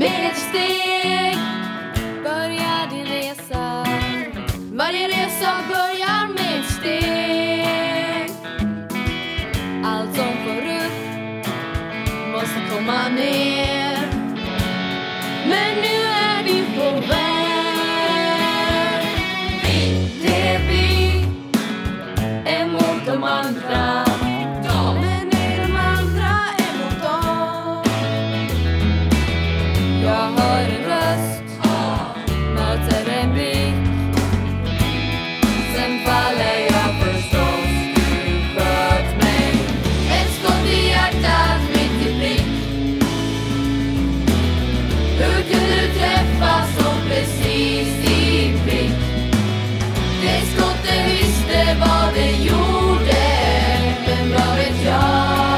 Med ett steg börjar din resa. Varje resa börjar med ett steg. Allt som förut måste komma ner. Men nu är vi på väg. Vi är mot de andra. Men är de andra emot oss? Jag hör en röst, möter en blick. Sen faller jag förstås. Du sköt mig. Ett skott i hjärtat mitt i blick. Hur kunde du träffa så precis i blick? Det skottet visste vad det gjorde. Men vad vet jag?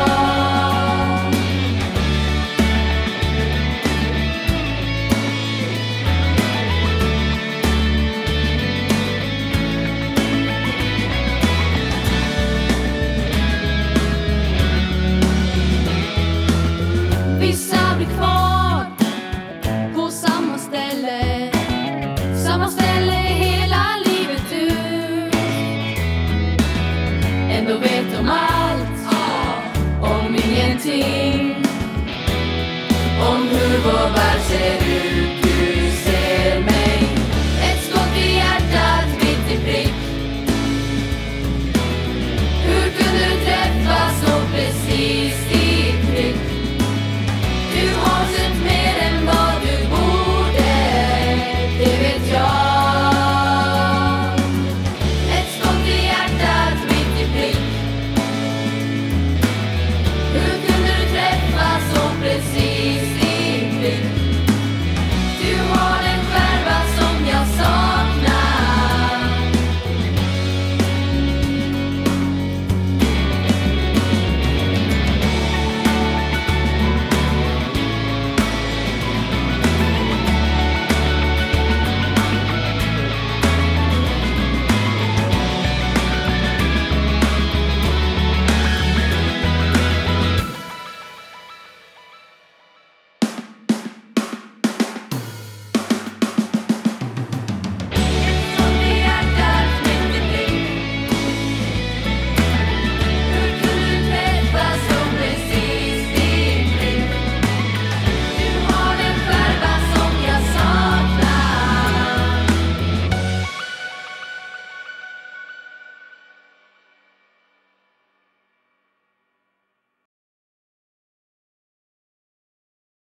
Vissa blir kvar på samma ställe. Samma ställe hela livet ut. Ändå vet de allt om ingenting.